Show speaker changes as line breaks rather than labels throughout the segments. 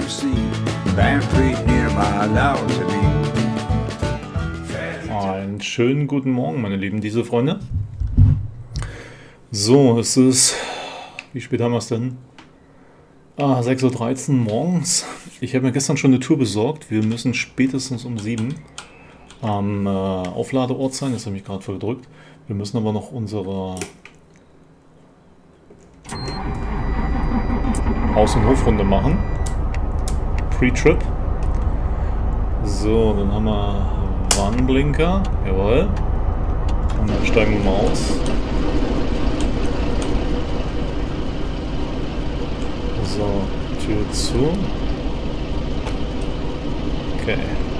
to see. Band played nearby, loud to me.
Einen schönen guten Morgen, meine lieben Diese-Freunde. So, es ist... Wie spät haben wir es denn? 6:13 Uhr morgens. Ich habe mir gestern schon eine Tour besorgt. Wir müssen spätestens um 7 am Aufladeort sein. Das habe ich gerade verdrückt. Wir müssen aber noch unsere Haus- und Hofrunde machen. Pre-Trip. So, dann haben wir Warnblinker. Jawohl. Und dann steigen wir mal aus. So, Tür zu. Okay.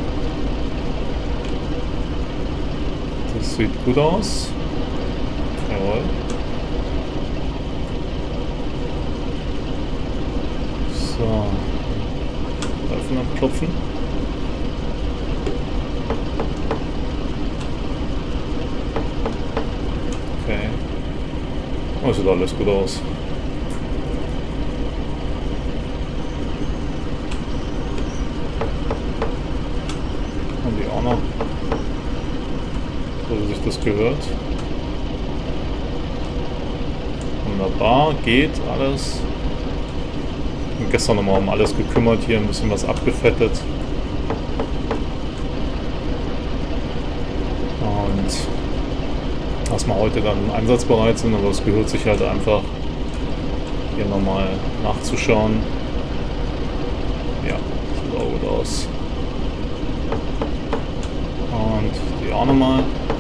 Das sieht gut aus. Jawohl. So. Reifen abklopfen. Okay. Oh, sieht alles gut aus. Und die auch noch. So wie sich das gehört. Wunderbar, geht alles. Ich habe gestern nochmal um alles gekümmert, hier ein bisschen was abgefettet. Und dass wir heute dann einsatzbereit sind, aber es gehört sich halt einfach hier nochmal nachzuschauen. Ja, sieht auch gut aus. Und die auch nochmal.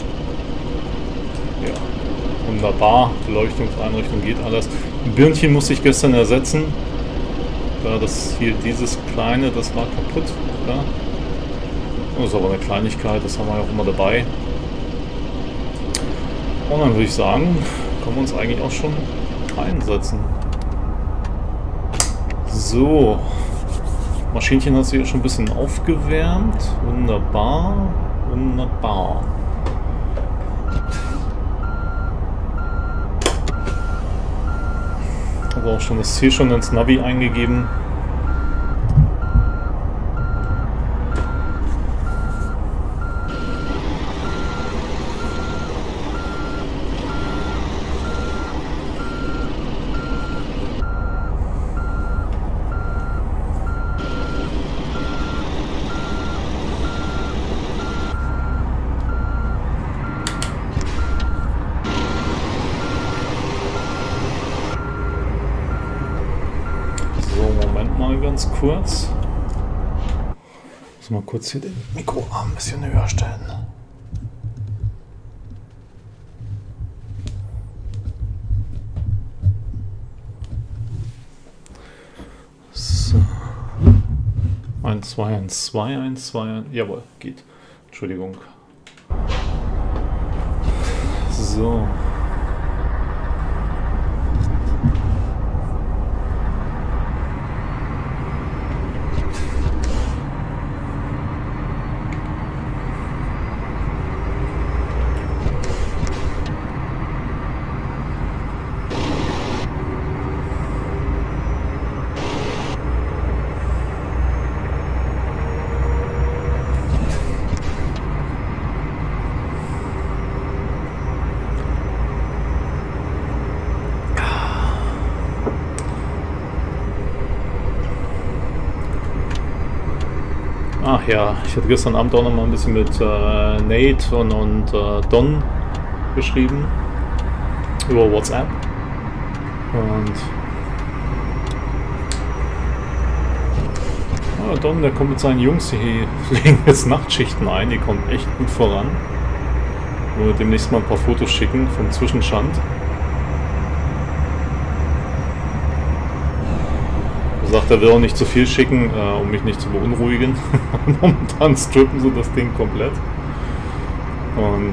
Ja, wunderbar. Beleuchtungseinrichtung geht alles. Ein Birnchen musste ich gestern ersetzen. Das hier, dieses kleine, das war kaputt. Ja. Das ist aber eine Kleinigkeit, das haben wir ja auch immer dabei. Und dann würde ich sagen, können wir uns eigentlich auch schon einsetzen. So. Maschinchen hat sich ja schon ein bisschen aufgewärmt. Wunderbar. Wunderbar. Habe auch schon das Ziel schon ins Navi eingegeben. Ganz kurz. Muss mal kurz hier den Mikroarm ein bisschen höher stellen. So. 1, 2, 1, 2, 1, 2, 1. Jawohl, geht. Entschuldigung. So. Ach ja, ich hatte gestern Abend auch noch mal ein bisschen mit Nate und Don geschrieben über WhatsApp. Und Don, der kommt mit seinen Jungs, die legen jetzt Nachtschichten ein, die kommen echt gut voran. Wir werden demnächst mal ein paar Fotos schicken vom Zwischenstand. Er sagt, er will auch nicht zu viel schicken, um mich nicht zu beunruhigen. Momentan strippen sie das Ding komplett. Und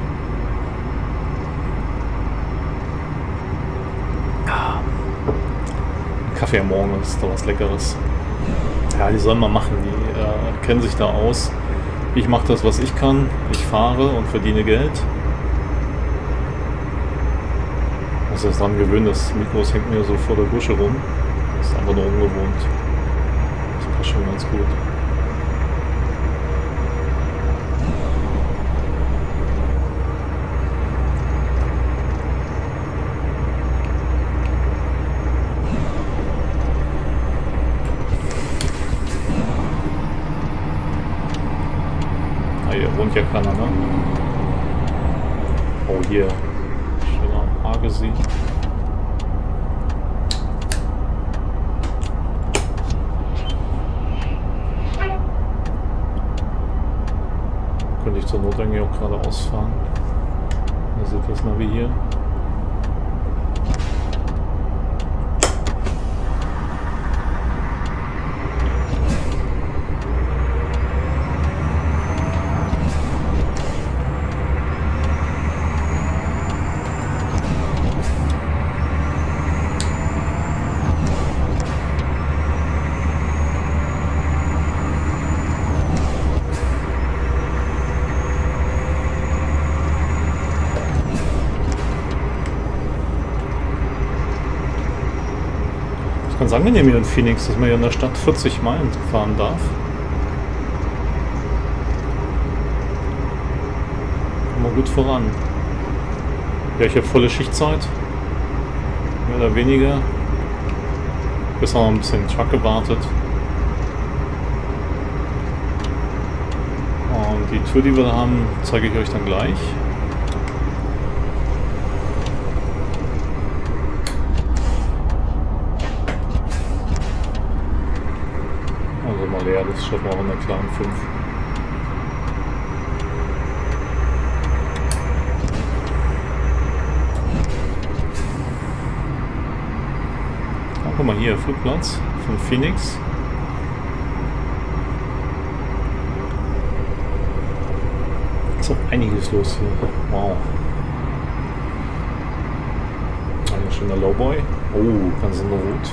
Kaffee am Morgen ist doch was Leckeres. Ja, die sollen mal machen, die kennen sich da aus. Ich mache das, was ich kann. Ich fahre und verdiene Geld. Ich muss erst daran gewöhnen, das Mikro hängt mir so vor der Gusche rum. Das ist einfach nur ungewohnt. Das ist schon ganz gut. Hier wohnt ja keiner, ne? Oh, hier. Schöner Argesee. Könnte ich zur Not eigentlich auch geradeaus fahren. Da seht ihr das Navi hier. Ganz angenehm hier in Phoenix, dass man hier in der Stadt 40 Meilen fahren darf. Kommen wir gut voran. Ja, ich habe volle Schichtzeit. Mehr oder weniger. Bis noch ein bisschen Truck gewartet. Und die Tour, die wir da haben, zeige ich euch dann gleich. Ja, das schaffen wir auch in der klaren 5. Ah, guck mal hier, Flugplatz von Phoenix. Ist auch einiges los hier. Wow. Ein schöner Lowboy. Oh, ganz in der Rot.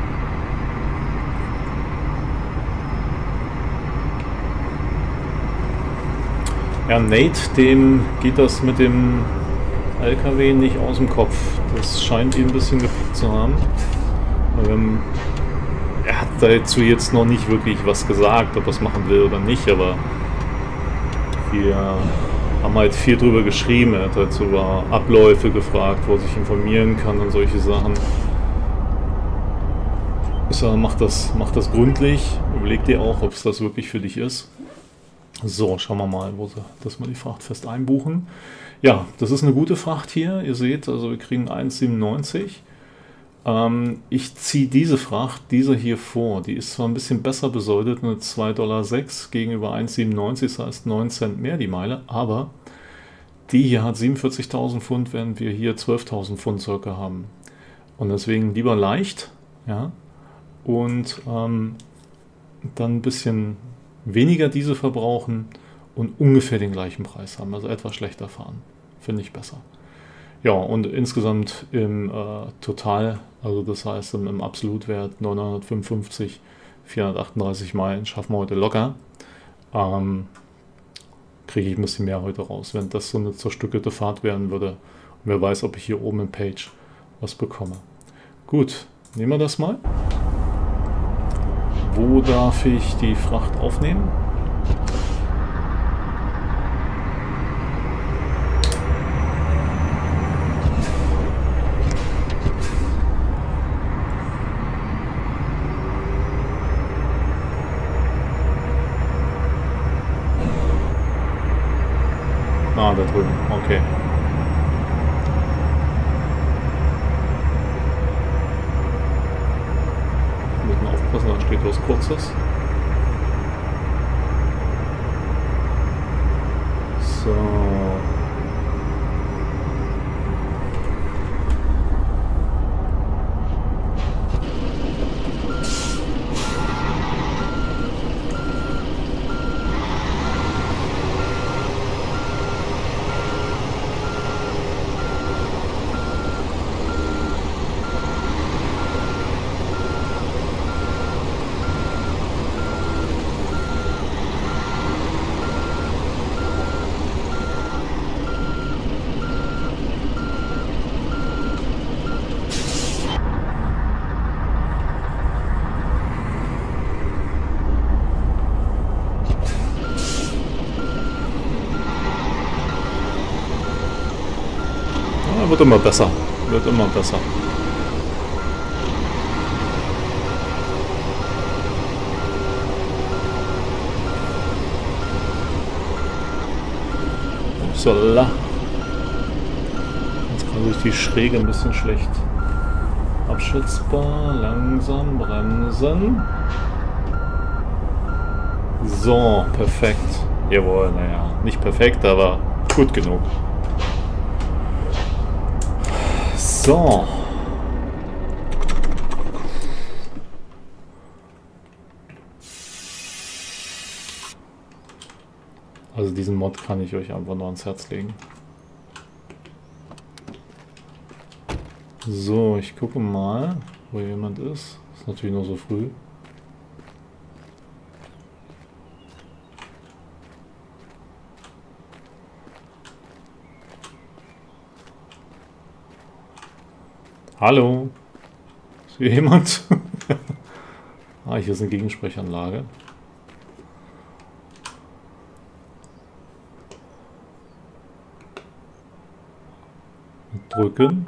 Ja, Nate, dem geht das mit dem LKW nicht aus dem Kopf. Das scheint ihn ein bisschen gepackt zu haben. Er hat dazu jetzt noch nicht wirklich was gesagt, ob er es machen will oder nicht, aber wir haben halt viel drüber geschrieben. Er hat halt so über Abläufe gefragt, wo er sich informieren kann und solche Sachen. Ich sage, mach das gründlich, überleg dir auch, ob es das wirklich für dich ist. So, schauen wir mal, dass wir die Fracht fest einbuchen. Ja, das ist eine gute Fracht hier. Ihr seht, also wir kriegen 1,97. Ich ziehe diese Fracht, diese hier vor. Die ist zwar ein bisschen besser besoldet mit 2,06 Dollar gegenüber 1,97, das heißt 9 Cent mehr die Meile, aber die hier hat 47.000 Pfund, während wir hier 12.000 Pfund circa haben. Und deswegen lieber leicht, ja, und dann ein bisschen weniger Diesel verbrauchen und ungefähr den gleichen Preis haben, also etwas schlechter fahren. Finde ich besser. Ja, und insgesamt im Total, also das heißt im Absolutwert 955, 438 Meilen schaffen wir heute locker. Kriege ich ein bisschen mehr heute raus, wenn das so eine zerstückelte Fahrt werden würde. Und wer weiß, ob ich hier oben im Page was bekomme. Gut, nehmen wir das mal. Wo darf ich die Fracht aufnehmen? Ah, da drüben, okay. Aufpassen, da steht was Kurzes. So. wird immer besser. Wird immer besser. Upsala. Jetzt kann sich die Schräge ein bisschen schlecht abschätzbar. Langsam bremsen. So, perfekt. Jawohl, naja, nicht perfekt, aber gut genug. So. Also diesen Mod kann ich euch einfach nur ans Herz legen. So, ich gucke mal, wo jemand ist. Ist natürlich noch so früh. Hallo? Ist hier jemand? Ah, hier ist eine Gegensprechanlage. Drücken.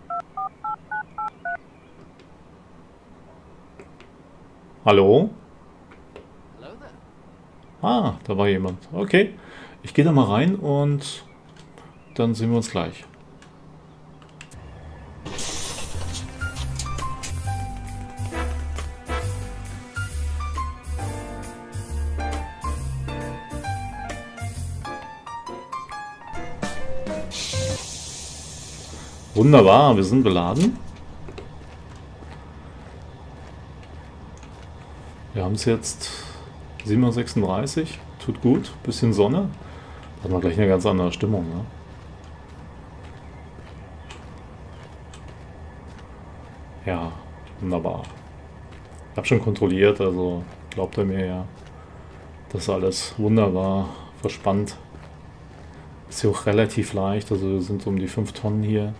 Hallo? Ah, da war jemand. Okay. Ich gehe da mal rein und dann sehen wir uns gleich. Wunderbar, wir sind beladen. Wir haben es jetzt 7:36 Uhr, tut gut, bisschen Sonne. Da hat man gleich eine ganz andere Stimmung. Ne? Ja, wunderbar. Ich habe schon kontrolliert, also glaubt er mir ja, das ist alles wunderbar verspannt. Ist ja auch relativ leicht, also sind um die 5 Tonnen hier.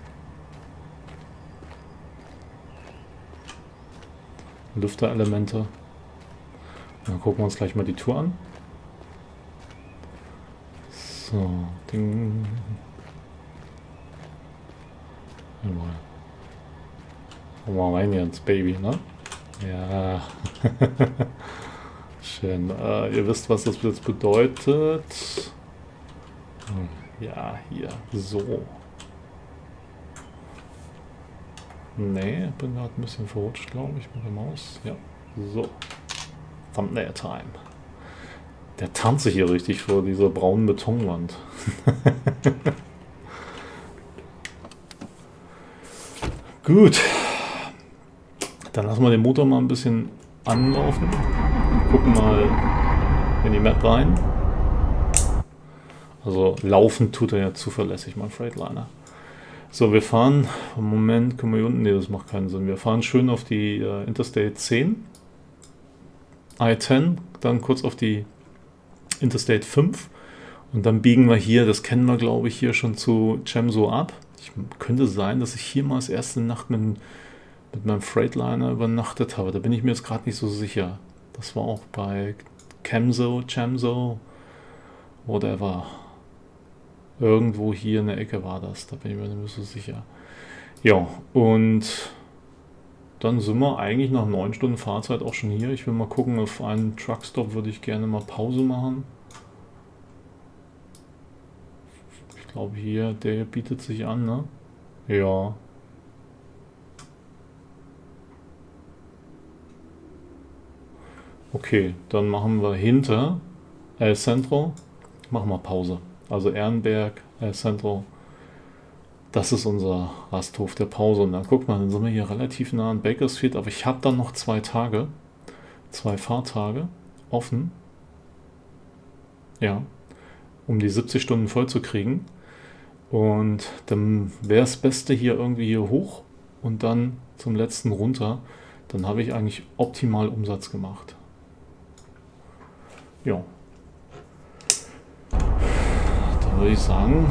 Lüfterelemente. Dann gucken wir uns gleich mal die Tour an. So, Ding. Komm mal rein hier ins Baby, ne? Ja. Schön. Ihr wisst, was das jetzt bedeutet. Ja, hier. So. Nee, bin gerade ein bisschen verrutscht, glaube ich, mit der Maus. Ja, so. Thumbnail Time. Der tarnt sich hier richtig vor dieser braunen Betonwand. Gut. Dann lassen wir den Motor mal ein bisschen anlaufen. Gucken mal in die Map rein. Also laufen tut er ja zuverlässig, mein Freightliner. So, wir fahren, im Moment können wir hier unten, ne, das macht keinen Sinn. Wir fahren schön auf die Interstate 10, I-10, dann kurz auf die Interstate 5 und dann biegen wir hier, das kennen wir glaube ich hier schon zu Gemso ab. Könnte sein, dass ich hier mal das erste Nacht mit meinem Freightliner übernachtet habe, da bin ich mir jetzt gerade nicht so sicher. Das war auch bei Gemso, whatever. Irgendwo hier in der Ecke war das, da bin ich mir nicht so sicher. Ja, und dann sind wir eigentlich nach 9 Stunden Fahrzeit auch schon hier. Ich will mal gucken, auf einen Truckstop würde ich gerne mal Pause machen. Ich glaube hier, der bietet sich an, ne? Ja. Okay, dann machen wir hinter El Centro, machen wir Pause. Also Ehrenberg, El Centro, das ist unser Rasthof der Pause. Und dann guck mal, dann sind wir hier relativ nah an Bakersfield, aber ich habe dann noch 2 Tage, 2 Fahrtage offen, ja, um die 70 Stunden voll zu kriegen. Und dann wäre das Beste hier irgendwie hier hoch und dann zum letzten runter. Dann habe ich eigentlich optimal Umsatz gemacht. Ja. Würde ich sagen,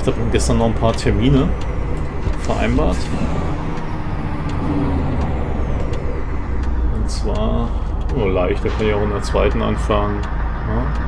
ich habe gestern noch ein paar Termine vereinbart. Und zwar, oh leicht, da kann ich auch in der zweiten anfahren. Ja.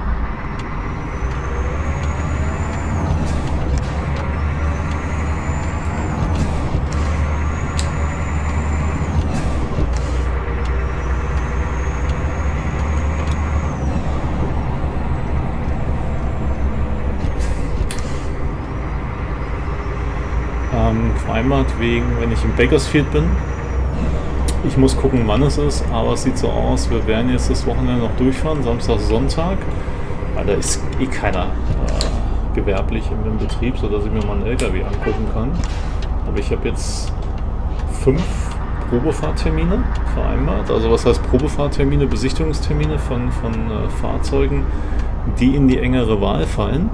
Vereinbart wegen, wenn ich in Bakersfield bin. Ich muss gucken, wann es ist, aber es sieht so aus, wir werden jetzt das Wochenende noch durchfahren, Samstag, Sonntag, weil da ist eh keiner gewerblich im Betrieb, sodass ich mir mal einen LKW angucken kann. Aber ich habe jetzt 5 Probefahrttermine vereinbart. Also was heißt Probefahrttermine? Besichtigungstermine von Fahrzeugen, die in die engere Wahl fallen.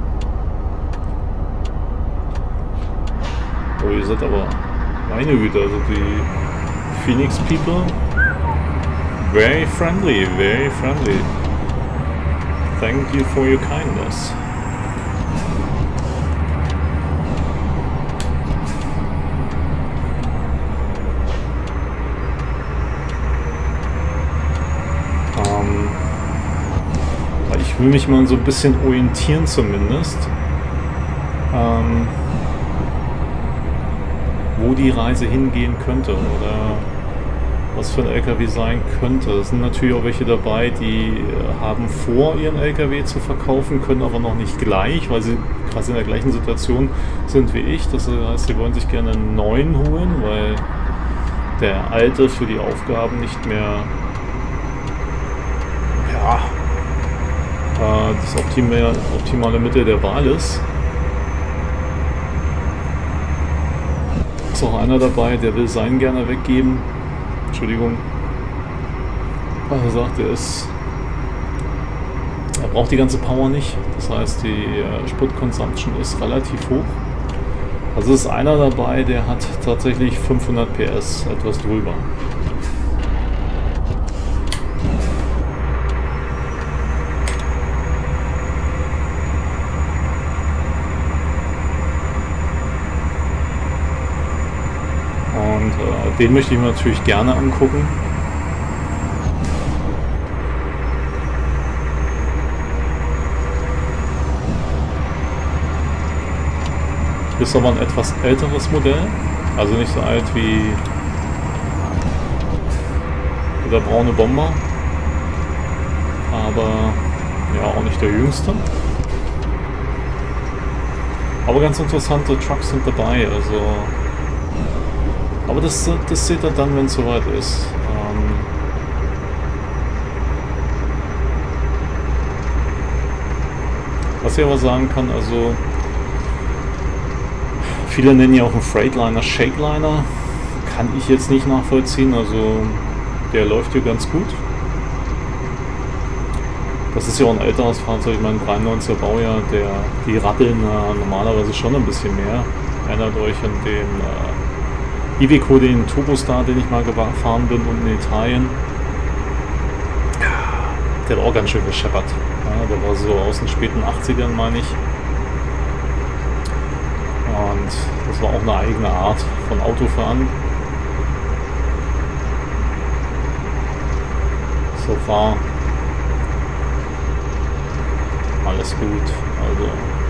Oh, ihr seid aber, meine Güte, also die Phoenix People, very friendly, very friendly. Thank you for your kindness. Ich will mich mal so ein bisschen orientieren zumindest. Wo die Reise hingehen könnte oder was für ein LKW sein könnte. Es sind natürlich auch welche dabei, die haben vor, ihren LKW zu verkaufen, können aber noch nicht gleich, weil sie quasi in der gleichen Situation sind wie ich. Das heißt, sie wollen sich gerne einen neuen holen, weil der alte für die Aufgaben nicht mehr das optimale Mittel der Wahl ist. Ist auch einer dabei, der will seinen gerne weggeben. Entschuldigung. Er sagt, er braucht die ganze Power nicht. Das heißt, die Sprit-Consumption ist relativ hoch. Also ist einer dabei, der hat tatsächlich 500 PS, etwas drüber. Und den möchte ich mir natürlich gerne angucken. Ist aber ein etwas älteres Modell, also nicht so alt wie der braune Bomber, aber ja auch nicht der jüngste. Aber ganz interessante Trucks sind dabei, also. Aber das seht ihr dann, wenn es soweit ist. Was ich aber sagen kann, also viele nennen ja auch einen Freightliner Shakeliner. Kann ich jetzt nicht nachvollziehen, also der läuft hier ganz gut. Das ist ja auch ein älteres Fahrzeug, ich meine 93er Baujahr, die ratteln normalerweise schon ein bisschen mehr. Erinnert euch an den Iveco, den Turbostar, den ich mal gefahren bin unten in Italien. Der hat auch ganz schön gescheppert. Ja, der war so aus den späten 80ern, meine ich. Und das war auch eine eigene Art von Autofahren. So far alles gut. Also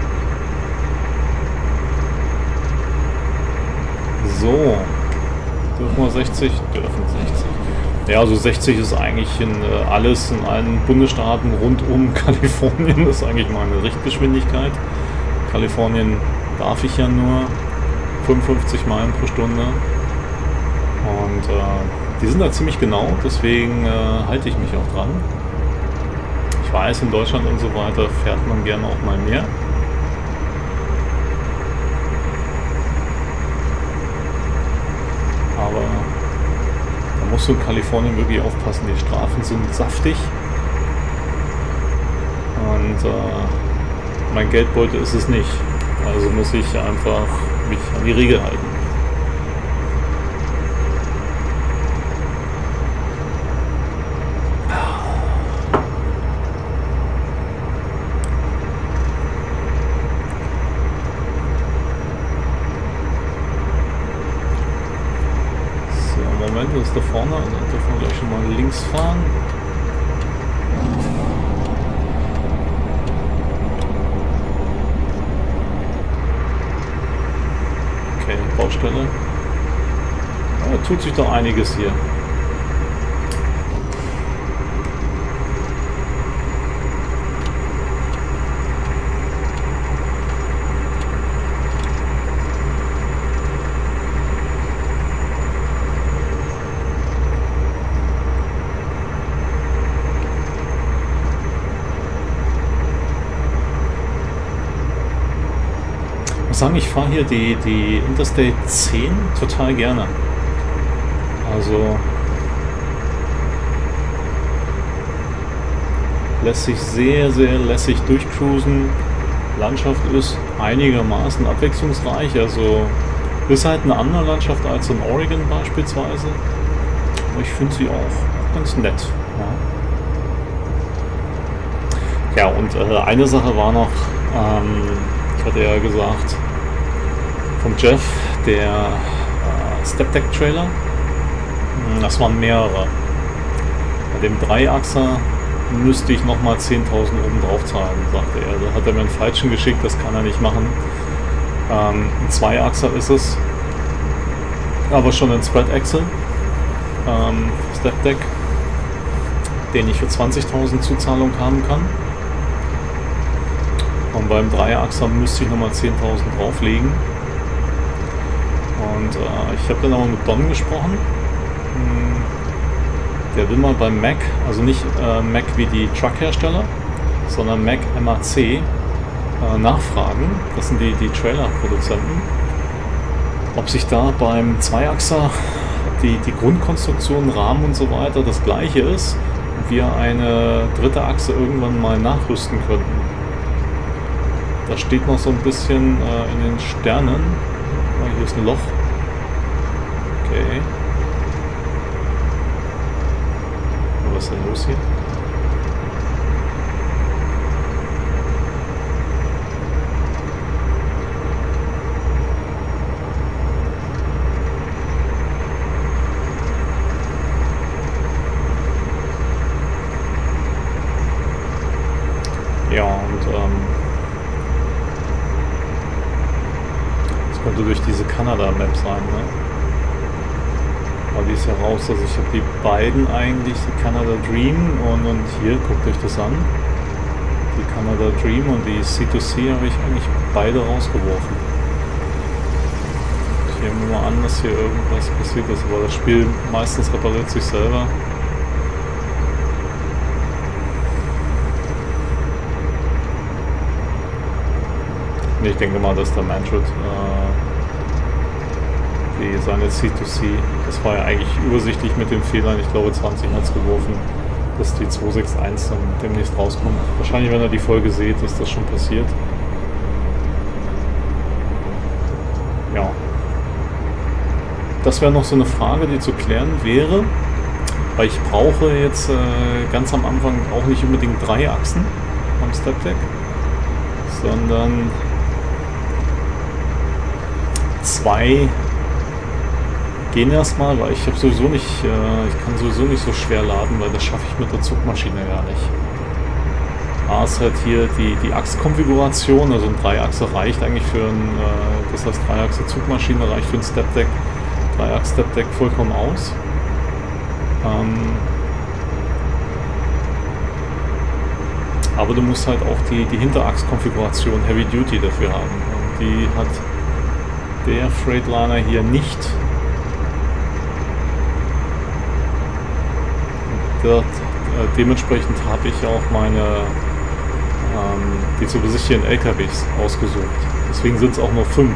so. Dürfen wir 60? Dürfen 60. Ja, also 60 ist eigentlich in alles, in allen Bundesstaaten rund um Kalifornien, das ist eigentlich meine Richtgeschwindigkeit. Kalifornien darf ich ja nur 55 Meilen pro Stunde. Und die sind da ziemlich genau, deswegen halte ich mich auch dran. Ich weiß, in Deutschland und so weiter fährt man gerne auch mal mehr. Aber da musst du in Kalifornien wirklich aufpassen, die Strafen sind saftig. Und mein Geldbeutel ist es nicht. Also muss ich einfach mich an die Regel halten. ist da vorne, also dürfen wir gleich schon mal links fahren. Okay, Baustelle. Ja, tut sich doch einiges hier. Sagen, ich fahre hier die Interstate 10 total gerne. Also lässt sich sehr, sehr lässig durchcruisen. Landschaft ist einigermaßen abwechslungsreich. Also ist halt eine andere Landschaft als in Oregon beispielsweise. Aber ich finde sie auch ganz nett. Ja, und eine Sache war noch, ich hatte ja gesagt, vom Jeff, der Stepdeck-Trailer, das waren mehrere. Bei dem Dreiachser müsste ich nochmal 10.000 oben drauf zahlen, sagte er. Da hat er mir einen falschen geschickt, das kann er nicht machen. Ein Zweiachser ist es, aber schon ein Spread-Axle, Stepdeck, den ich für 20.000 Zuzahlung haben kann. Und beim Dreiachser müsste ich nochmal 10.000 drauflegen. Und ich habe dann auch mit Don gesprochen. Der will mal beim Mac, also nicht Mac wie die Truck-Hersteller, sondern Mac MAC nachfragen. Das sind die Trailer-Produzenten. Ob sich da beim Zweiachser die Grundkonstruktion, Rahmen und so weiter das gleiche ist und wir eine dritte Achse irgendwann mal nachrüsten könnten. Das steht noch so ein bisschen in den Sternen. Oh, hier ist ein Loch. Okay. Was ist denn los hier? Ja, und das könnte durch diese Kanada-Map sein, ne? Aber die ist ja raus, also ich habe die beiden eigentlich, die Canada Dream und hier, guckt euch das an. Die Canada Dream und die C2C habe ich eigentlich beide rausgeworfen. Ich nehme mal an, dass hier irgendwas passiert ist, aber das Spiel meistens repariert sich selber. Ich denke mal, dass der Manfred seine C2C, das war ja eigentlich übersichtlich mit den Fehlern, ich glaube 20 hat es geworfen, dass die 261 dann demnächst rauskommt. Wahrscheinlich, wenn ihr die Folge seht, ist das schon passiert. Ja. Das wäre noch so eine Frage, die zu klären wäre, weil ich brauche jetzt ganz am Anfang auch nicht unbedingt 3 Achsen am Stepdeck, sondern 2 gehen erstmal, weil ich habe sowieso nicht, ich kann sowieso nicht so schwer laden, weil das schaffe ich mit der Zugmaschine gar nicht. A ist halt hier die Achskonfiguration, also ein Dreiachser reicht eigentlich für ein, das heißt Dreiachser Zugmaschine reicht für ein Stepdeck, Dreiachs Stepdeck vollkommen aus. Aber du musst halt auch die Hinterachskonfiguration Heavy Duty dafür haben. Und die hat der Freightliner hier nicht. Dementsprechend habe ich auch meine die zu besichtigenden LKWs ausgesucht. Deswegen sind es auch nur 5.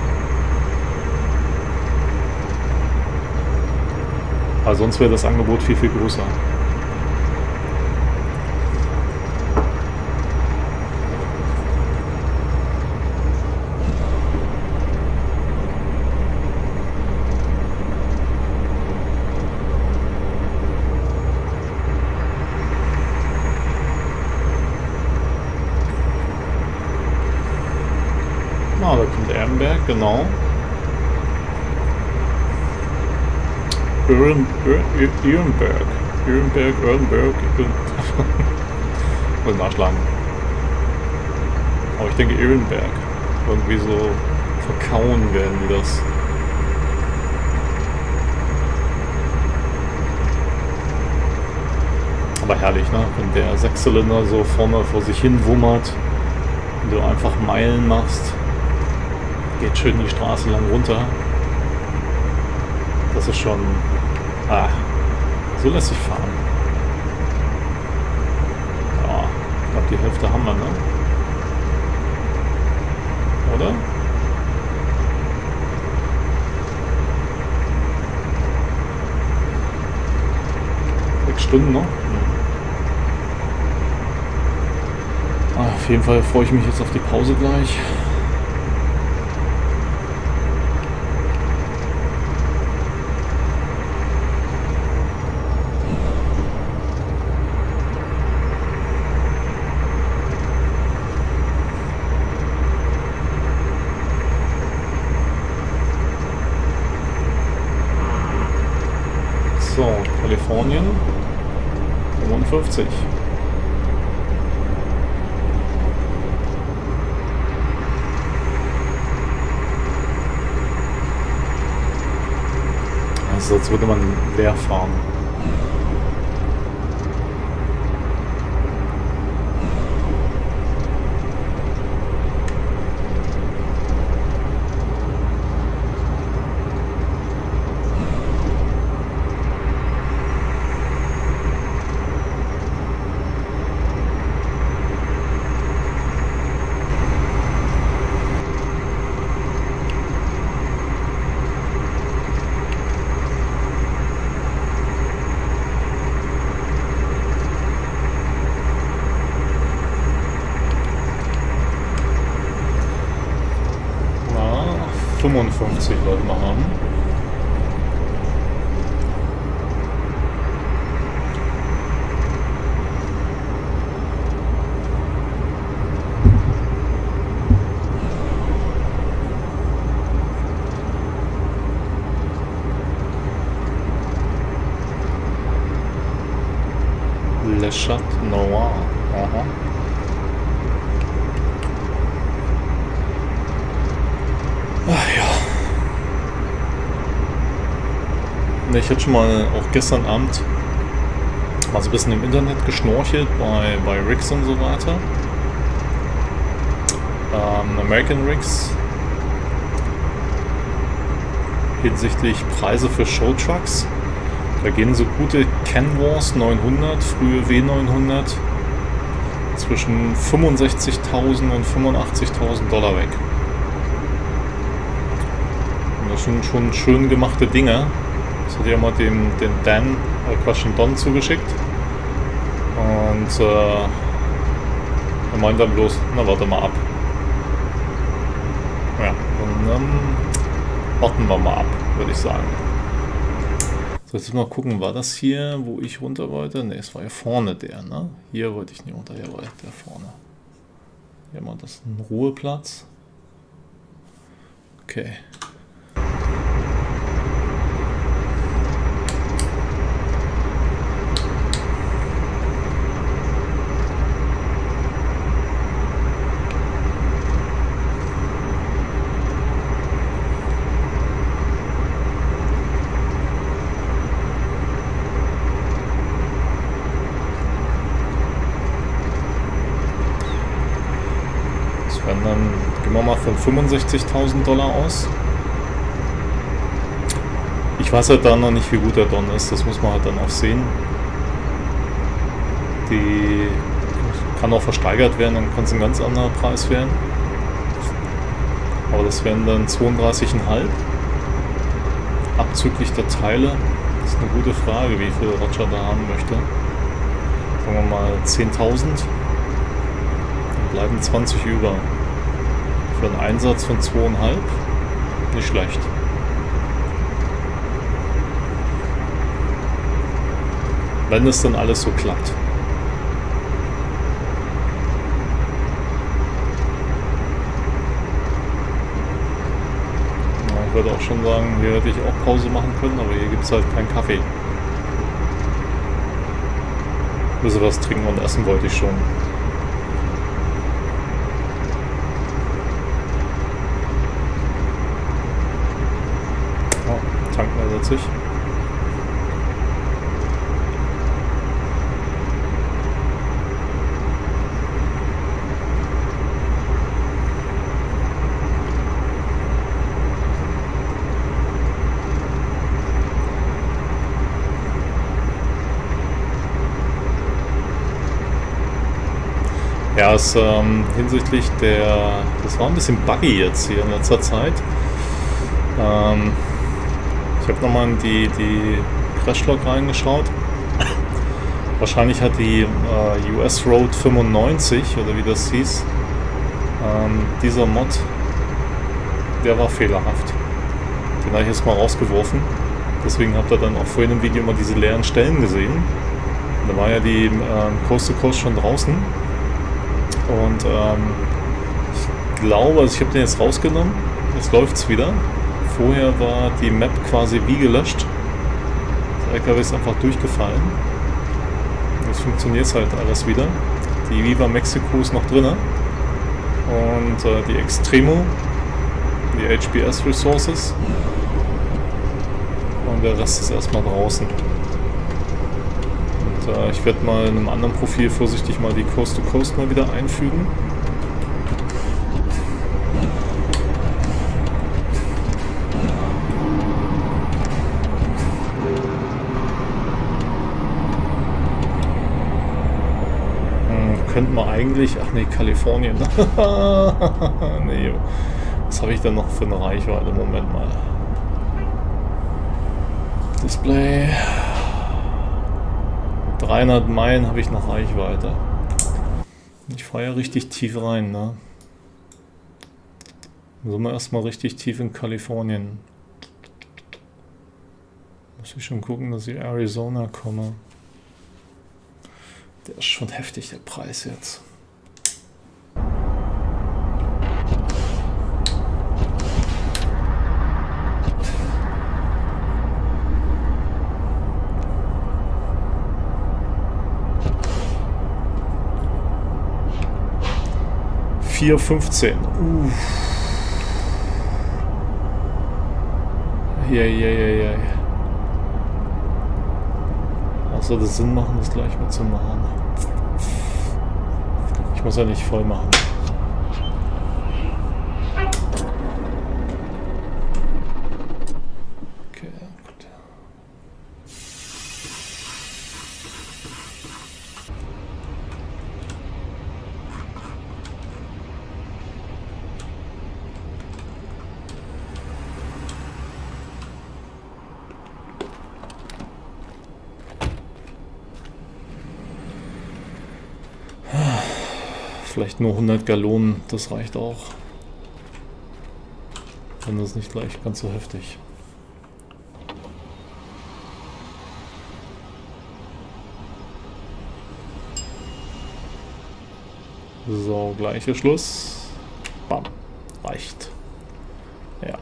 Aber sonst wäre das Angebot viel, viel größer. Da kommt Erlenberg, genau. Ehrenberg. Muss nachschlagen. Aber ich denke Ehrenberg. Irgendwie so verkauen werden die das. Aber herrlich, ne? Wenn der Sechszylinder so vorne vor sich hin wummert und du einfach Meilen machst, geht schön die Straße lang runter. Das ist schon... so lässt sich fahren. Ja, ich glaube die Hälfte haben wir, ne? Oder? Stunden noch. Auf jeden Fall freue ich mich jetzt auf die Pause gleich. So, Kalifornien 55. Also als würde man leer fahren. Na, 55 wollten wir haben. Le Chat Noir. Aha. Ach ja. Ich hatte schon mal auch gestern Abend mal so ein bisschen im Internet geschnorchelt bei Rigs und so weiter. American Rigs hinsichtlich Preise für Showtrucks. Da gehen so gute Canvas 900, frühe W900 zwischen 65.000 und 85.000 Dollar weg. Und das sind schon schön gemachte Dinge. Das hat ja mal den Don zugeschickt. Und er meint dann bloß, na warte mal ab. Ja, und dann warten wir mal ab, würde ich sagen. So, jetzt mal gucken, war das hier, wo ich runter wollte? Ne, es war ja vorne der, ne? Hier wollte ich nicht runter, jawohl, der vorne. Hier haben wir das einen Ruheplatz. Okay. Dann gehen wir mal von 65.000 Dollar aus. Ich weiß halt dann noch nicht, wie gut der Don ist, das muss man halt dann auch sehen. Die kann auch versteigert werden, dann kann es ein ganz anderer Preis werden. Aber das wären dann 32,5 abzüglich der Teile. Das ist eine gute Frage, wie viel Roger da haben möchte. Sagen wir mal 10.000. Dann bleiben 20 über. Für einen Einsatz von 2,5 nicht schlecht. Wenn es dann alles so klappt. würde auch schon sagen, hier hätte ich auch Pause machen können, aber hier gibt es halt keinen Kaffee. Ein bisschen was trinken und essen wollte ich schon. Oh, tanken ersetze ich. Ja, es hinsichtlich das war ein bisschen buggy jetzt hier in letzter Zeit. Ich habe nochmal in die Crashlog reingeschaut. Wahrscheinlich hat die US Road 95 oder wie das hieß, dieser Mod, der war fehlerhaft. Den habe ich jetzt mal rausgeworfen. Deswegen habt ihr dann auch vorhin im Video mal diese leeren Stellen gesehen. Da war ja die Coast to Coast schon draußen. Und ich glaube, also ich habe den jetzt rausgenommen, jetzt läuft es wieder. Vorher war die Map quasi wie gelöscht. Das LKW ist einfach durchgefallen. Jetzt funktioniert es halt alles wieder. Die Viva Mexico ist noch drin. Und die Extremo, die HBS Resources. Und der Rest ist erstmal draußen. Ich werde mal in einem anderen Profil vorsichtig mal die Coast to Coast mal wieder einfügen. Könnte man eigentlich... Ach nee, Kalifornien. Nee, was habe ich denn noch für eine Reichweite? Moment mal. Display... 300 Meilen habe ich noch Reichweite. Ich fahre ja richtig tief rein, ne? Dann sind wir erstmal richtig tief in Kalifornien. Muss ich schon gucken, dass ich Arizona komme. Der ist schon heftig, der Preis jetzt. $4,15. Ja. Was soll das Sinn machen, das gleich mitzumachen? Ich muss ja nicht voll machen. Okay, gut. Vielleicht nur 100 Gallonen, das reicht auch. Dann ist es nicht gleich ganz so heftig. So, gleicher Schluss. Bam. Reicht. Ja.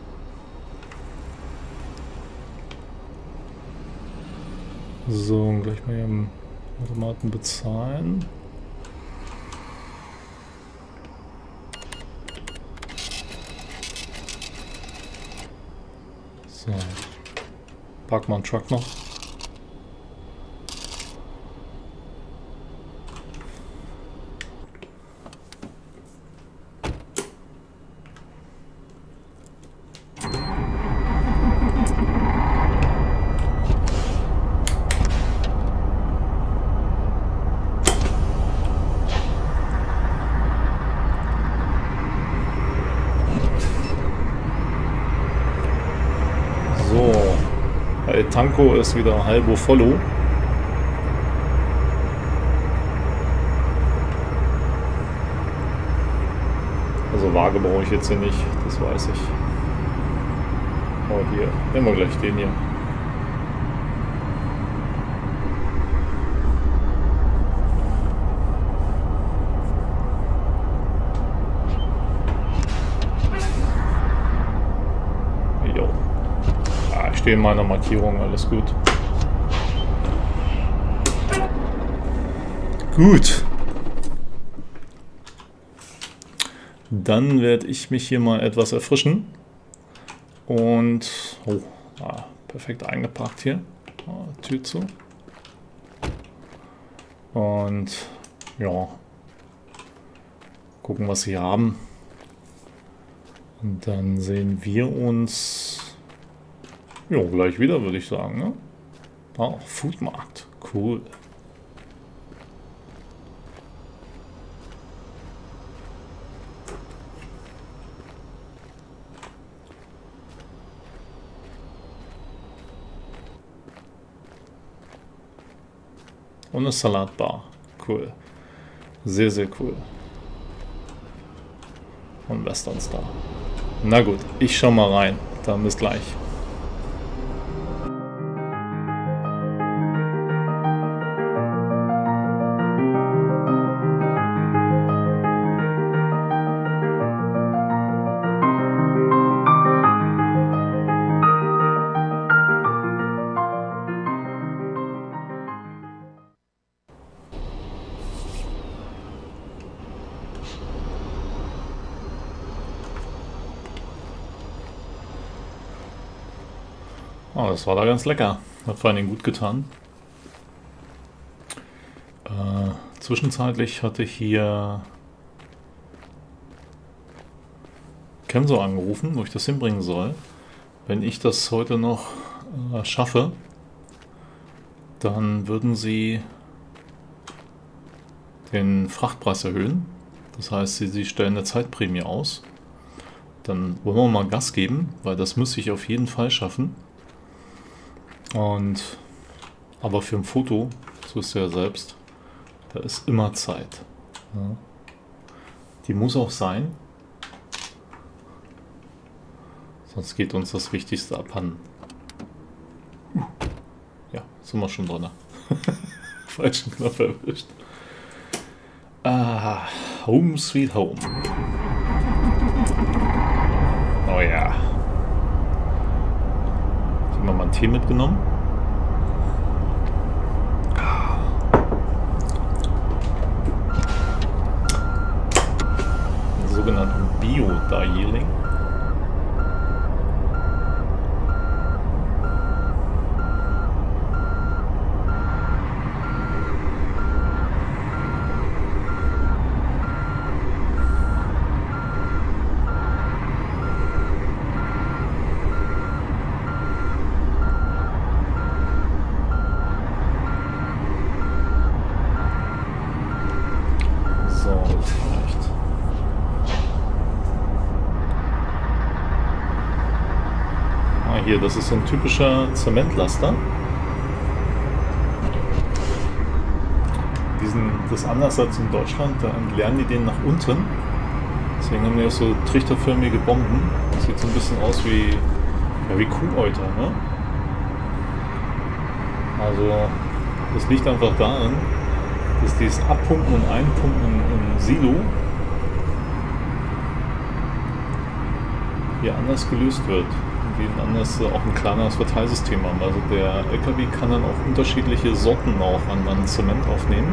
So, gleich mal hier im Automaten bezahlen. So, park mal einen Truck noch. Tanko ist wieder halbo vollo. Also Waage brauche ich jetzt hier nicht, das weiß ich. Aber hier, nehmen wir gleich den hier. Jo. stehe in meiner Markierung, alles gut. Gut. Dann werde ich mich hier mal etwas erfrischen. Und... Oh, perfekt eingeparkt hier. Tür zu. Und ja, gucken, was sie haben. Und dann sehen wir uns gleich wieder, würde ich sagen. Ne? Foodmarkt. Cool. Und eine Salatbar. Cool. Sehr, sehr cool. Und Western Star. Na gut, ich schau mal rein. Dann bis gleich. Oh, das war da ganz lecker. Hat vor allem gut getan. Zwischenzeitlich hatte hier Kenzo angerufen, wo ich das hinbringen soll. Wenn ich das heute noch schaffe, dann würden sie den Frachtpreis erhöhen. Das heißt, sie stellen eine Zeitprämie aus. Dann wollen wir mal Gas geben, weil das müsste ich auf jeden Fall schaffen. Aber für ein Foto, so ist ja selbst, da ist immer Zeit. Ja. Die muss auch sein, sonst geht uns das Wichtigste abhanden. Ja, sind wir schon drin. Falschen Knopf erwischt. Home sweet home. Oh ja. Haben wir mal einen Tee mitgenommen. Den sogenannten Bio-Darjeeling. Hier, das ist so ein typischer Zementlaster. Das ist anders als in Deutschland, da entleeren die den nach unten. Deswegen haben die auch so trichterförmige Bomben. Das sieht so ein bisschen aus wie Kuhäuter, ne? Also, das liegt einfach daran, dass dieses Abpumpen und Einpumpen im Silo hier anders gelöst wird. Wie auch ein kleineres Verteilsystem haben. Also der LKW kann dann auch unterschiedliche Sorten auch an Zement aufnehmen.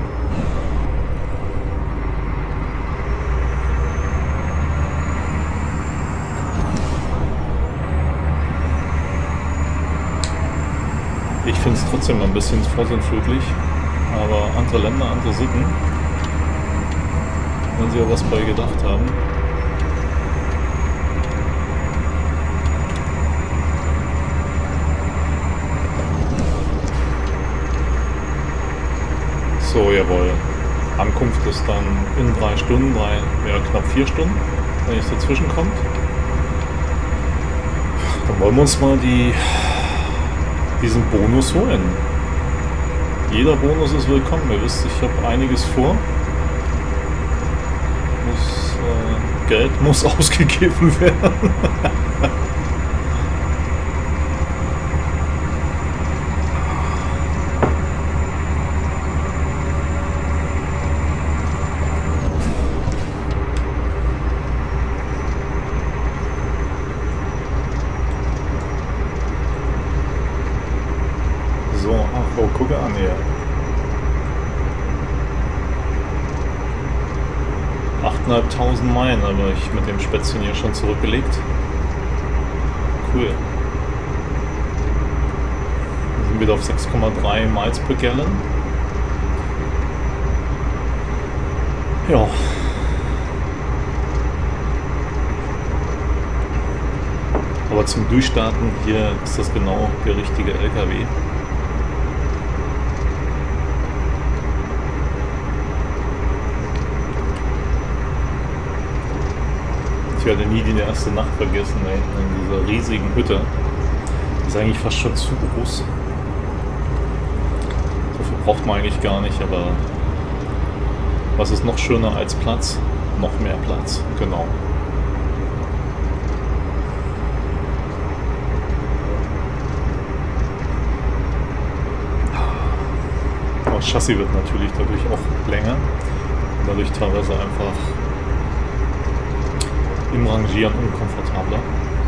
Ich finde es trotzdem ein bisschen vorsinnflutlich, aber andere Länder, andere Sitten, wenn sie ja was bei gedacht haben. So, jawohl. Ankunft ist dann in 3 Stunden, knapp 4 Stunden, wenn es dazwischen kommt. Dann wollen wir uns mal diesen Bonus holen. Jeder Bonus ist willkommen. Ihr wisst, ich habe einiges vor. Geld muss ausgegeben werden. 8.500 Meilen habe ich mit dem Spätzchen hier schon zurückgelegt. Cool. Wir sind wieder auf 6,3 Miles per Gallon. Ja. Aber zum Durchstarten hier ist das genau der richtige LKW. Ich werde nie die erste Nacht vergessen, ey, in dieser riesigen Hütte. Ist eigentlich fast schon zu groß. So viel braucht man eigentlich gar nicht, aber was ist noch schöner als Platz? Noch mehr Platz, genau. Das Chassis wird natürlich dadurch auch länger und dadurch teilweise einfach im Rangieren unkomfortabler.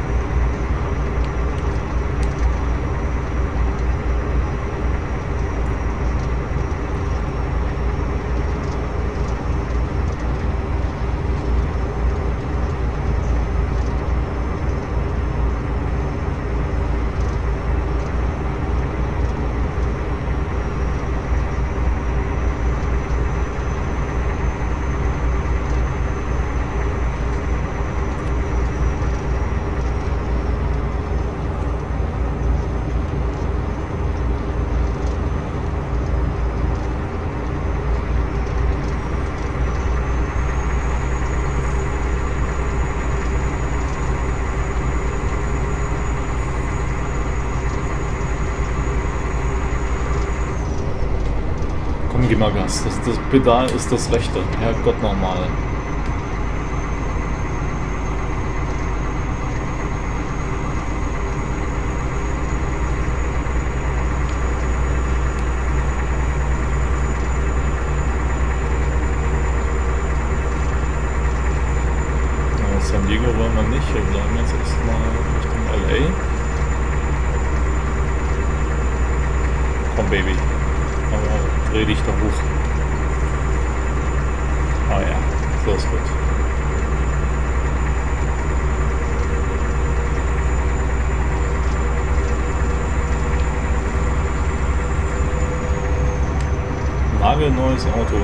Gib mal Gas. Das Pedal ist das rechte. Herrgott nochmal. San Diego wollen wir nicht. Wir bleiben jetzt erstmal Richtung LA. Komm, Baby. Aber dreh dich doch hoch. Ah ja, so ist gut. Nagelneues Auto.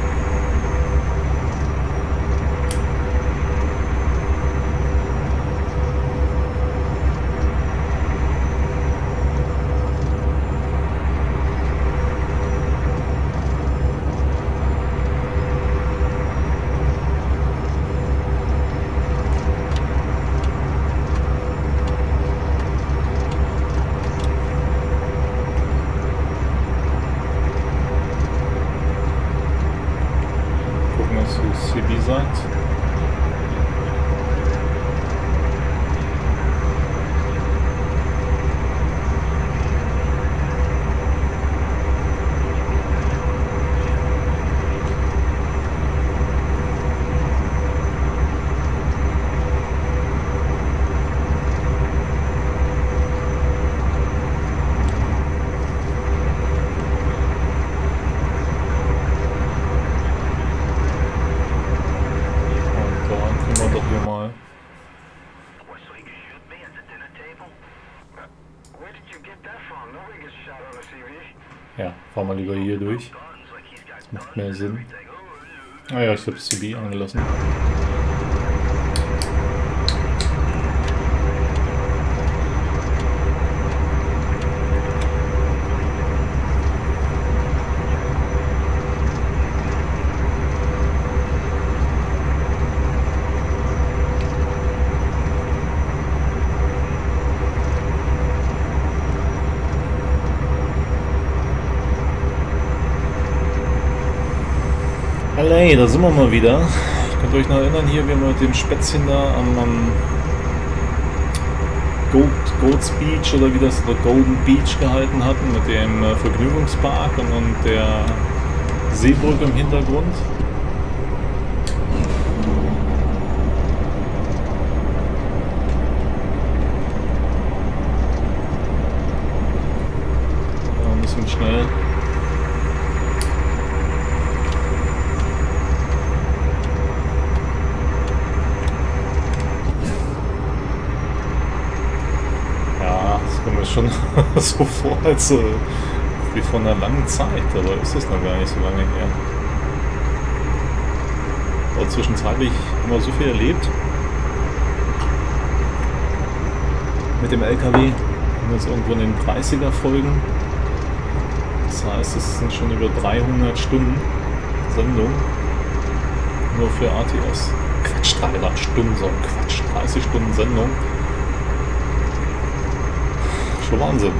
CB seid. Ja, fahren wir lieber hier durch. Das macht mehr Sinn. Ah ja, ich habe CB angelassen. LA, da sind wir mal wieder. Könnt ihr euch noch erinnern, hier, wie wir mit dem Spätzchen da am Gold's Beach oder wie das, oder Golden Beach gehalten hatten, mit dem Vergnügungspark und der Seebrücke im Hintergrund. Ja, ein bisschen schnell. schon so vor, als wie vor einer langen Zeit, aber ist das noch gar nicht so lange her. Aber zwischenzeitlich haben wir so viel erlebt. Mit dem LKW. Wir sind jetzt irgendwo in den 30er Folgen. Das heißt, es sind schon über 300 Stunden Sendung. Nur für ATS. Quatsch, 300 Stunden, so ein Quatsch. 30 Stunden Sendung. Schon Wahnsinn.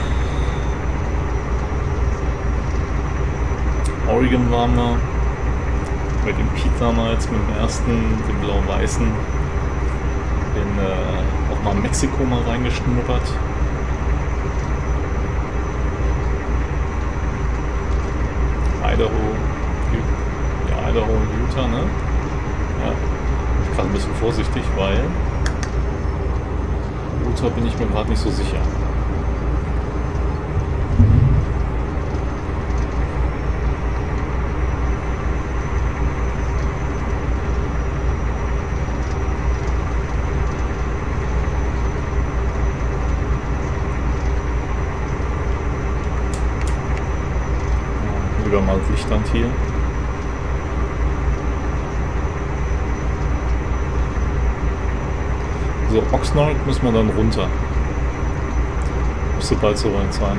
Oregon waren wir. Mit dem Pete damals, mit dem ersten, dem blau-weißen. Auch mal Mexiko mal reingeschnuppert. Idaho und Utah, ne? Ja. Ich bin gerade ein bisschen vorsichtig, weil Utah bin ich mir gerade nicht so sicher. Lieber mal Lichtland hier. So, Oxnard müssen wir dann runter. Müsste bald soweit sein.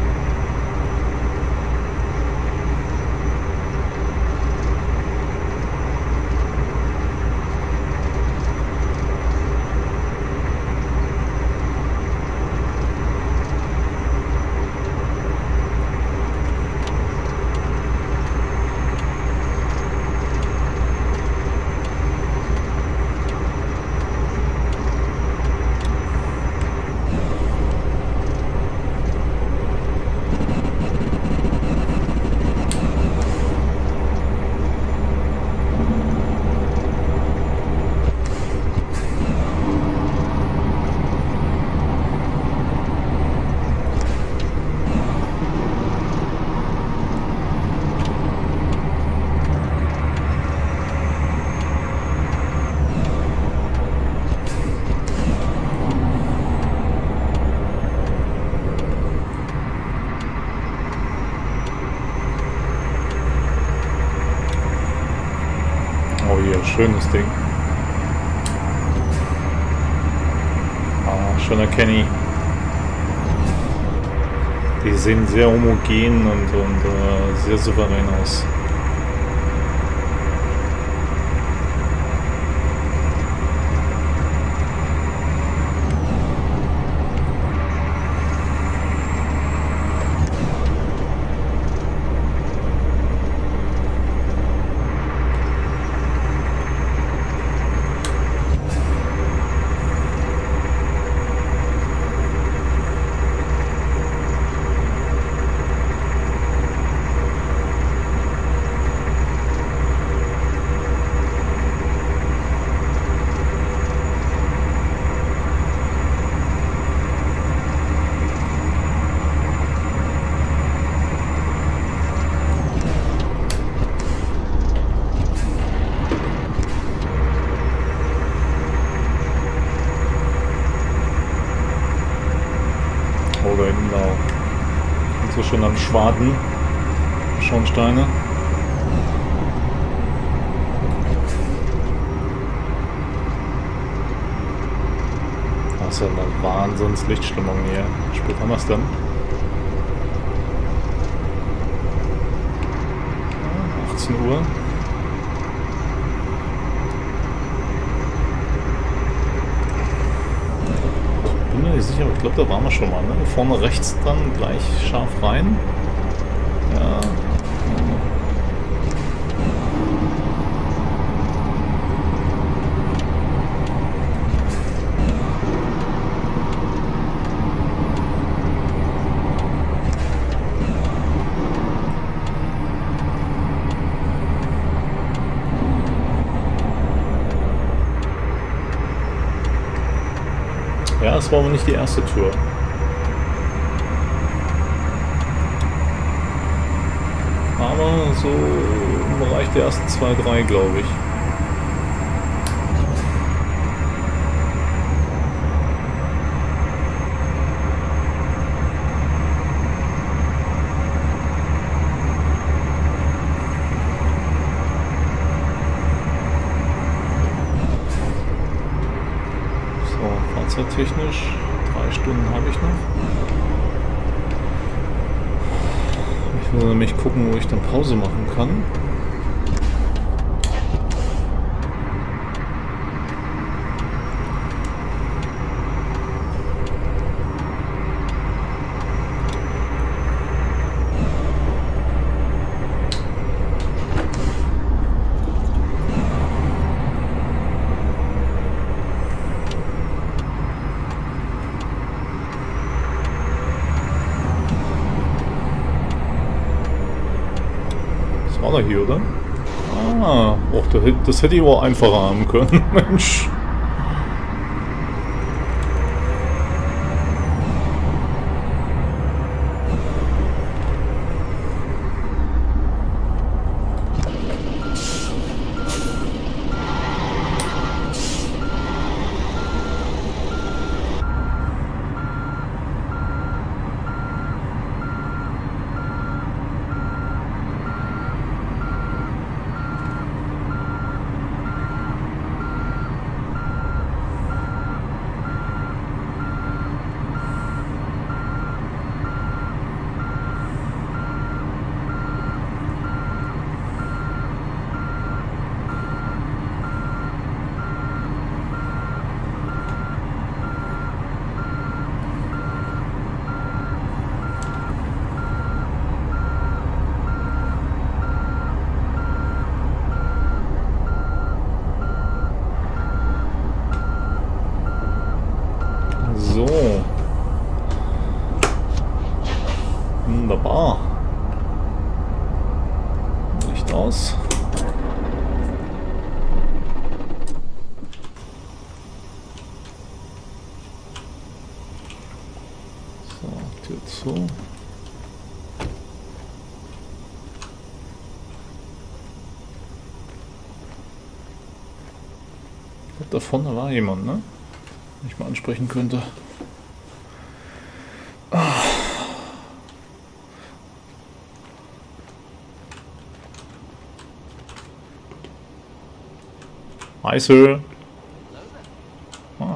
Schönes Ding. Ah, schöner Kenny. Die sehen sehr homogen und sehr souverän aus. Oder genau. Und so schon am Schwaden. Schornsteine. Das ist ja eine Wahnsinns-Lichtstimmung hier. Wie spät haben wir es denn? 18 Uhr. Bin mir nicht sicher, aber ich glaube, da waren wir schon mal. Ne? Vorne rechts dann gleich scharf rein. Ja. Ja, es war aber nicht die erste Tour. Aber so im Bereich der ersten 2, 3, glaube ich. Zeittechnisch 3 Stunden habe ich noch. Ich will nämlich gucken, wo ich dann Pause machen kann. War da hier, oder? Ah, och, das hätte ich auch einfacher haben können. Mensch. So. Wunderbar. Licht aus. So, Tür zu. Da vorne war jemand, ne? Den ich mal ansprechen könnte. Hi, Sir. Ah.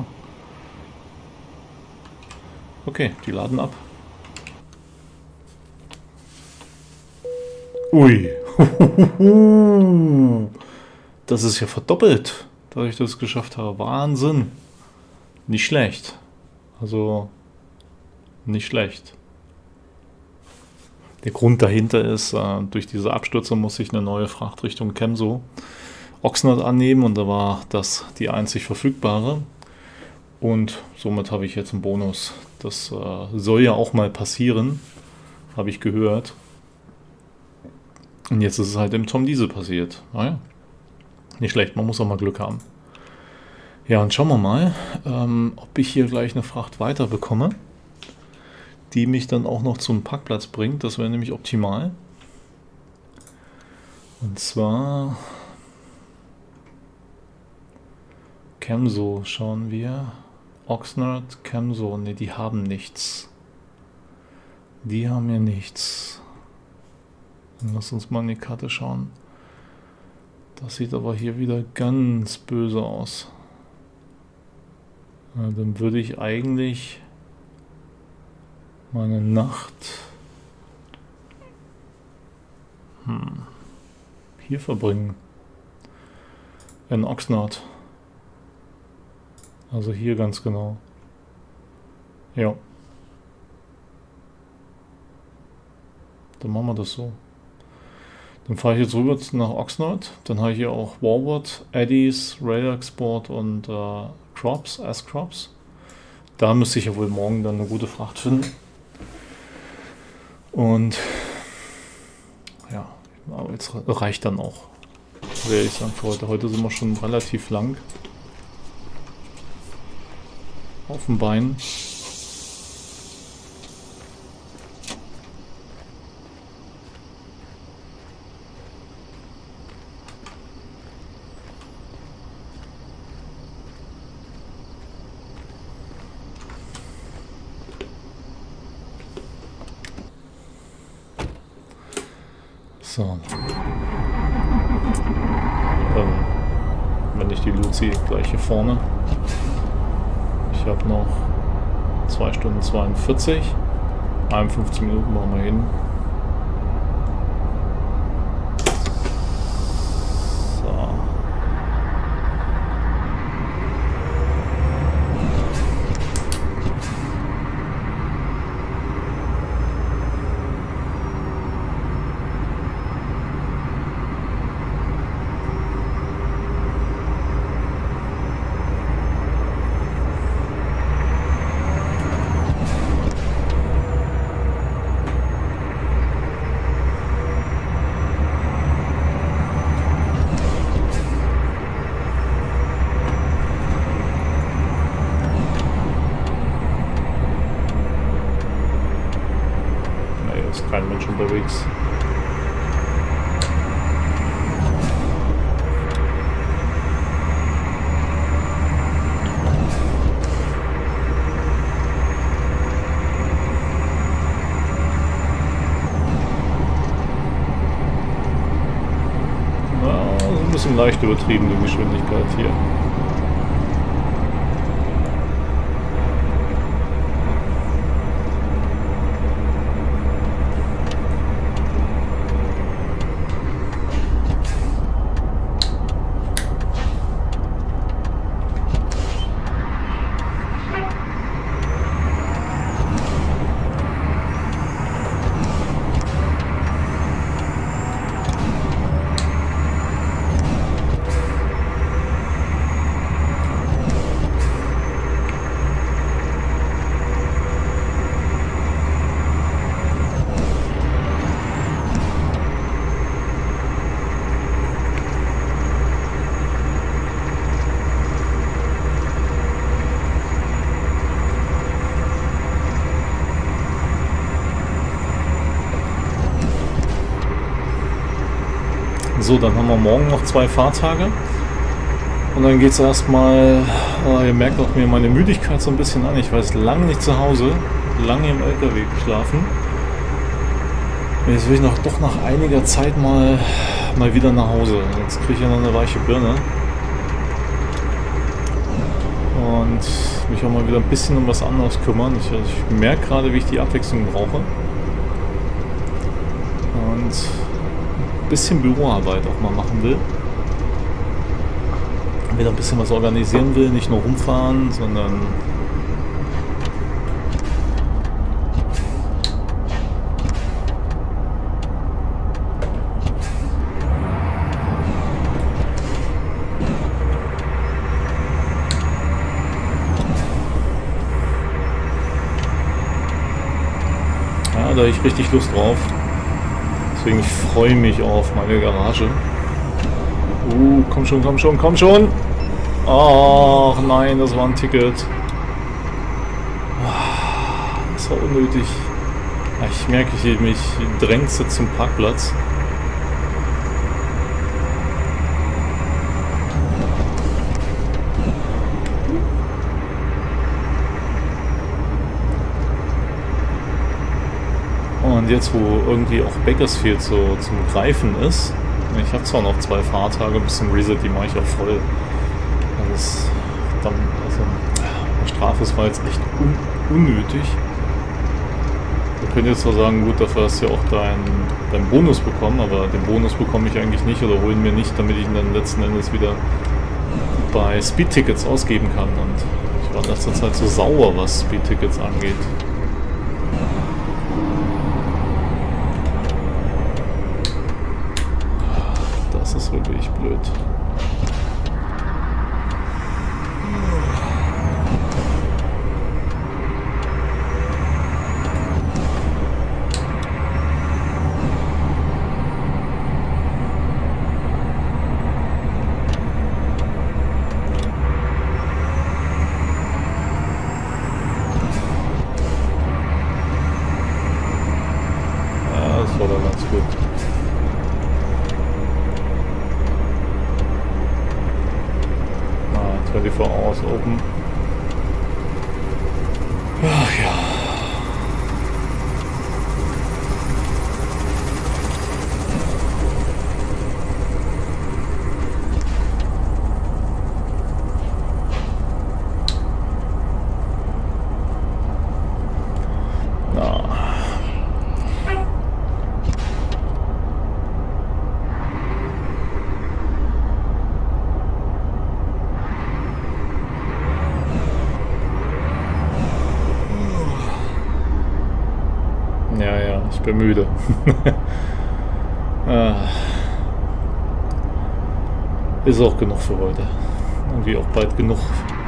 Okay, die laden ab. Ui. Das ist ja verdoppelt, dass ich das geschafft habe. Wahnsinn. Nicht schlecht. Also, nicht schlecht. Der Grund dahinter ist, durch diese Abstürze muss ich eine neue Frachtrichtung Kemso Oxnard annehmen und da war das die einzig verfügbare. Und somit habe ich jetzt einen Bonus. Das soll ja auch mal passieren, habe ich gehört. Und jetzt ist es halt im Tom Diesel passiert. Naja, nicht schlecht, man muss auch mal Glück haben. Ja, und schauen wir mal, ob ich hier gleich eine Fracht weiter bekomme, die mich dann auch noch zum Parkplatz bringt. Das wäre nämlich optimal. Und zwar Kemso schauen wir. Oxnard, Kemso, ne, die haben nichts. Die haben ja nichts. Dann lass uns mal in die Karte schauen. Das sieht aber hier wieder ganz böse aus. Ja, dann würde ich eigentlich meine Nacht hier verbringen. In Oxnard. Also hier ganz genau. Ja. Dann machen wir das so. Dann fahre ich jetzt rüber nach Oxnard. Dann habe ich hier auch Warwood, Eddies, Rail Export und Crops, S-Crops. Da müsste ich ja wohl morgen dann eine gute Fracht finden. Und ja, aber jetzt reicht dann auch. Werde ich sagen für heute. Heute sind wir schon relativ lang auf dem Bein. So. Dann, wenn ich die Luzi gleich hier vorne. Ich Ich habe noch 2 Stunden 42. 51 Minuten machen wir hin. Kein Mensch unterwegs. Na, so ein bisschen leicht übertriebene Geschwindigkeit hier. So, dann haben wir morgen noch 2 Fahrtage und dann geht es erstmal, ihr merkt auch mir meine Müdigkeit so ein bisschen an, ich war jetzt lange nicht zu Hause, lange im LKW geschlafen. Jetzt will ich doch nach einiger Zeit mal wieder nach Hause, jetzt kriege ich ja noch eine weiche Birne und mich auch mal wieder ein bisschen um was anderes kümmern. Ich merke gerade, wie ich die Abwechslung brauche und bisschen Büroarbeit auch mal machen will. Wieder ein bisschen was organisieren will, nicht nur rumfahren, sondern ja, da habe ich richtig Lust drauf. Deswegen freue ich mich auf meine Garage. Komm schon, komm schon, komm schon! Ach nein, das war ein Ticket. Das war unnötig. Ich merke, mich drängt zum Parkplatz. Und jetzt, wo irgendwie auch Bakersfield so zum Greifen ist, ich habe zwar noch 2 Fahrtage, ein bisschen Reset, die mache ich auch voll. Das dann, also, die Strafe ist war jetzt echt unnötig. Wir können jetzt zwar sagen, gut, dafür hast du ja auch deinen Bonus bekommen, aber den Bonus bekomme ich eigentlich nicht oder holen mir nicht, damit ich ihn dann letzten Endes wieder bei Speed-Tickets ausgeben kann. Und ich war in letzter Zeit so sauer, was Speed-Tickets angeht. Das ist wirklich blöd. Ja, das war dann ganz gut. Ah, 24 Hours open. Ach ja. bin müde. Ist auch genug für heute. Irgendwie auch bald genug.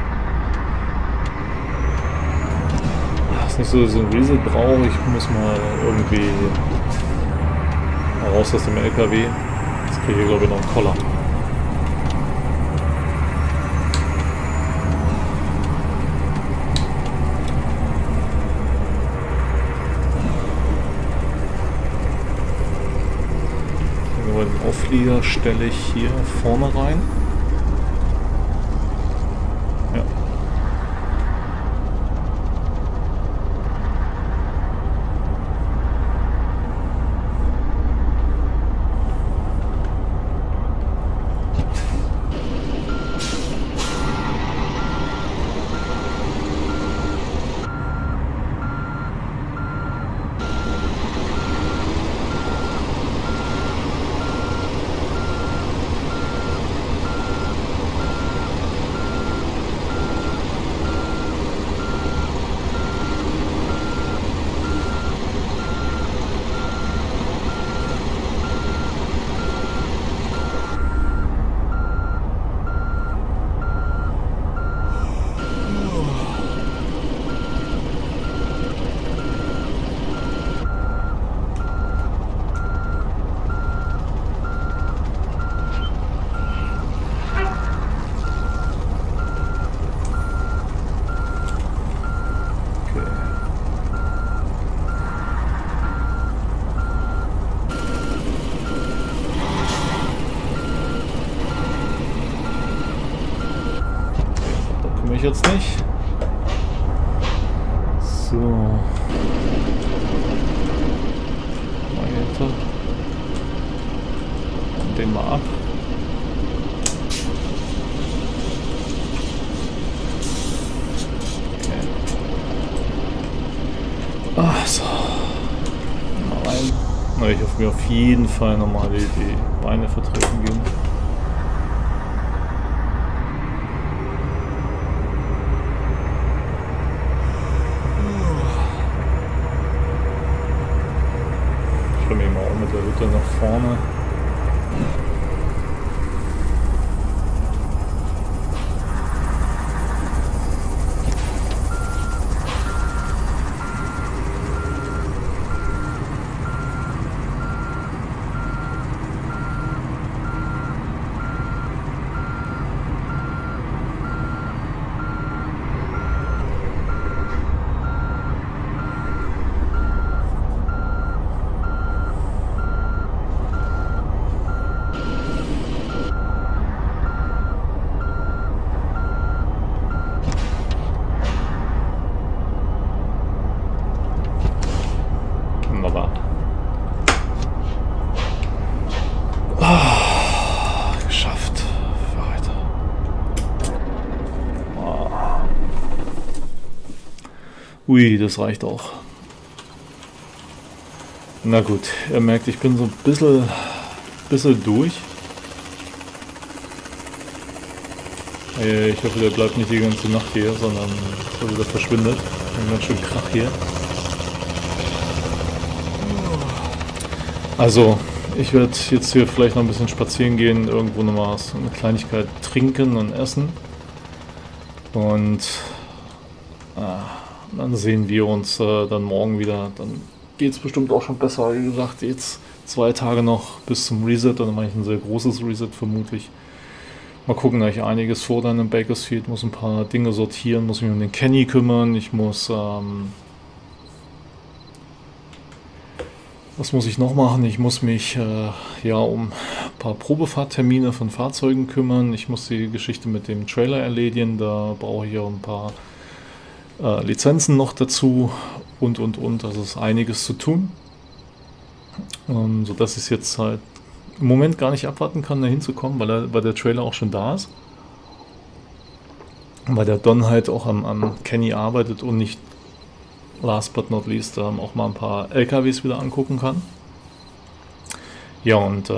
Ist nicht so, dass ich ein Reset brauche. Ich muss mal irgendwie raus aus dem LKW. Jetzt kriege ich, glaube ich, noch einen Koller. Den Auflieger stelle ich hier vorne rein. Ja. Ich jetzt nicht. So. Mal hinter. Und den mal ab. Okay. Ach so. Mal rein. Na, ich hoffe mir auf jeden Fall nochmal die Beine vertreten gehen. Mit der Hütte nach vorne. Geschafft für heute. Ui, das reicht auch. Na gut, ihr merkt, ich bin so ein bisschen durch. Ich hoffe, der bleibt nicht die ganze Nacht hier, sondern so wieder verschwindet. Ein ganz schön Krach hier. Also, ich werde jetzt hier vielleicht noch ein bisschen spazieren gehen, irgendwo nochmal so eine Kleinigkeit trinken und essen. Und dann sehen wir uns dann morgen wieder. Dann geht es bestimmt auch schon besser. Wie gesagt, jetzt 2 Tage noch bis zum Reset. Dann mache ich ein sehr großes Reset vermutlich. Mal gucken, da ich einiges vor dann im Bakersfield. Muss ein paar Dinge sortieren, muss mich um den Kenny kümmern. Ich muss... was muss ich noch machen? Ich muss mich ja um ein paar Probefahrttermine von Fahrzeugen kümmern. Ich muss die Geschichte mit dem Trailer erledigen. Da brauche ich auch ein paar Lizenzen noch dazu und. Also ist einiges zu tun. Sodass ich es jetzt halt im Moment gar nicht abwarten kann, da hinzukommen, weil der Trailer auch schon da ist. Weil der Don halt auch am Kenny arbeitet und nicht last but not least auch mal ein paar LKWs wieder angucken kann. Ja, und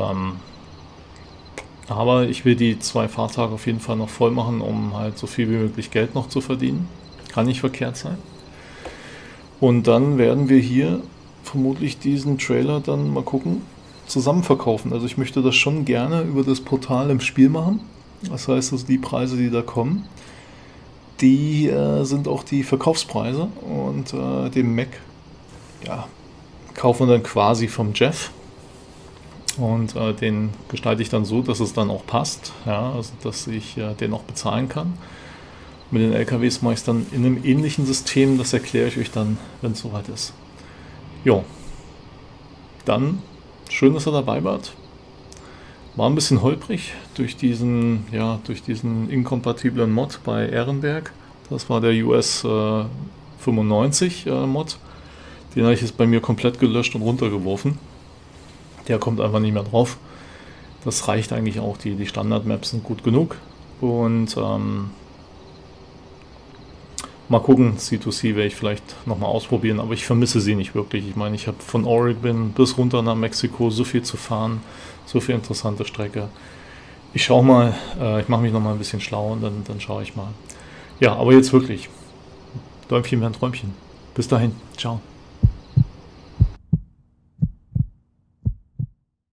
aber ich will die 2 Fahrtage auf jeden Fall noch voll machen, um halt so viel wie möglich Geld noch zu verdienen. Kann nicht verkehrt sein. Und dann werden wir hier vermutlich diesen Trailer dann mal gucken, zusammen verkaufen. Also ich möchte das schon gerne über das Portal im Spiel machen. Das heißt, also die Preise, die da kommen, die sind auch die Verkaufspreise und den Mac, ja, kaufen wir dann quasi vom Jeff und den gestalte ich dann so, dass es dann auch passt, ja, also dass ich den auch bezahlen kann. Mit den LKWs mache ich es dann in einem ähnlichen System, das erkläre ich euch dann, wenn es soweit ist. Jo, dann schön, dass ihr dabei wart. War ein bisschen holprig durch diesen inkompatiblen Mod bei Ehrenberg. Das war der US 95 Mod. Den habe ich jetzt bei mir komplett gelöscht und runtergeworfen. Der kommt einfach nicht mehr drauf. Das reicht eigentlich auch, die Standard-Maps sind gut genug. Und mal gucken, C2C werde ich vielleicht nochmal ausprobieren, aber ich vermisse sie nicht wirklich. Ich meine, ich habe von Oregon bis runter nach Mexiko so viel zu fahren, so viel interessante Strecke. Ich schaue mal, ich mache mich nochmal ein bisschen schlau und dann schaue ich mal. Ja, aber jetzt wirklich. Däumchen wäre ein Träumchen. Bis dahin. Ciao.